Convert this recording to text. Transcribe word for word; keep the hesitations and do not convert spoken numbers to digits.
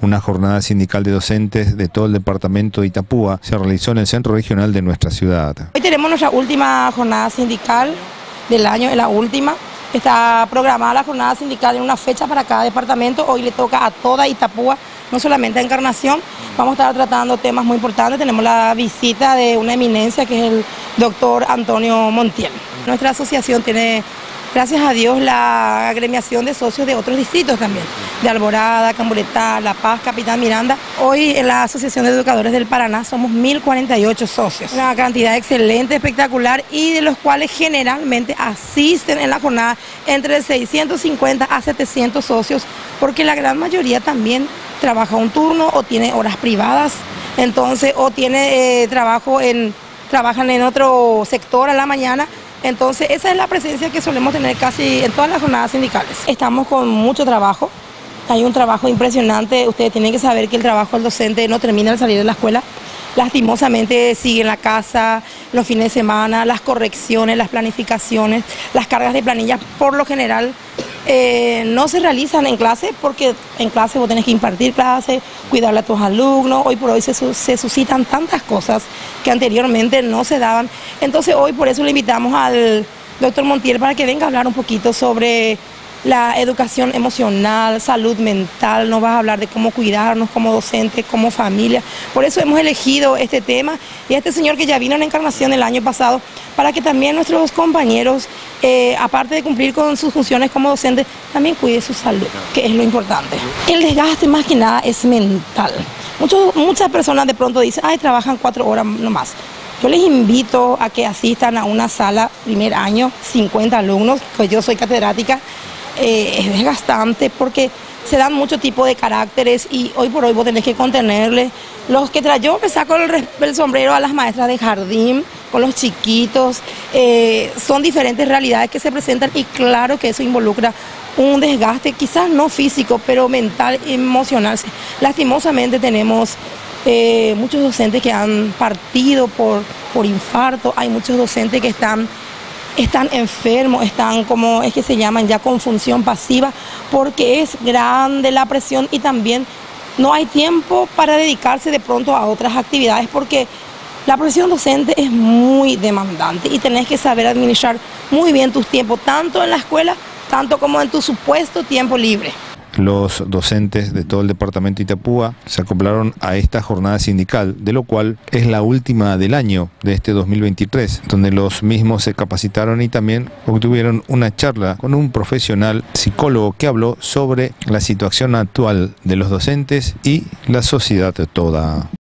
Una jornada sindical de docentes de todo el departamento de Itapúa se realizó en el centro regional de nuestra ciudad. Hoy tenemos nuestra última jornada sindical del año, es la última. Está programada la jornada sindical en una fecha para cada departamento. Hoy le toca a toda Itapúa, no solamente a Encarnación. Vamos a estar tratando temas muy importantes. Tenemos la visita de una eminencia que es el doctor Antonio Montiel. Nuestra asociación tiene, gracias a Dios, la agremiación de socios de otros distritos también, de Alborada, Camburetá, La Paz, Capitán Miranda. Hoy en la Asociación de Educadores del Paraná somos mil cuarenta y ocho socios, una cantidad excelente, espectacular, y de los cuales generalmente asisten en la jornada entre seiscientos cincuenta a setecientos socios, porque la gran mayoría también trabaja un turno o tiene horas privadas, entonces o tiene eh, trabajo en, trabajan en otro sector a la mañana. Entonces esa es la presencia que solemos tener casi en todas las jornadas sindicales. Estamos con mucho trabajo, hay un trabajo impresionante. Ustedes tienen que saber que el trabajo del docente no termina al salir de la escuela. Lastimosamente sigue en la casa, los fines de semana, las correcciones, las planificaciones, las cargas de planillas, por lo general eh, no se realizan en clase, porque en clase vos tenés que impartir clases, cuidarle a tus alumnos. Hoy por hoy se, se suscitan tantas cosas que anteriormente no se daban. Entonces hoy por eso le invitamos al doctor Montiel para que venga a hablar un poquito sobre la educación emocional, salud mental. Nos va a hablar de cómo cuidarnos como docentes, como familia. Por eso hemos elegido este tema y a este señor que ya vino en Encarnación el año pasado, para que también nuestros compañeros, eh, aparte de cumplir con sus funciones como docentes, también cuide su salud, que es lo importante. El desgaste más que nada es mental. Muchos, muchas personas de pronto dicen, ay, trabajan cuatro horas nomás. Yo les invito a que asistan a una sala primer año, cincuenta alumnos, pues yo soy catedrática. Eh, es desgastante porque se dan mucho tipo de caracteres y hoy por hoy vos tenés que contenerle. Los que tra yo me saco el, el sombrero a las maestras de jardín, con los chiquitos, eh, son diferentes realidades que se presentan y claro que eso involucra un desgaste, quizás no físico, pero mental, emocional. Lastimosamente tenemos eh, muchos docentes que han partido por, por infarto, hay muchos docentes que están están enfermos, están como es que se llaman ya con función pasiva, porque es grande la presión y también no hay tiempo para dedicarse de pronto a otras actividades, porque la profesión docente es muy demandante y tenés que saber administrar muy bien tus tiempos, tanto en la escuela, tanto como en tu supuesto tiempo libre. Los docentes de todo el departamento de Itapúa se acoplaron a esta jornada sindical, de lo cual es la última del año de este dos mil veintitrés, donde los mismos se capacitaron y también obtuvieron una charla con un profesional psicólogo que habló sobre la situación actual de los docentes y la sociedad toda.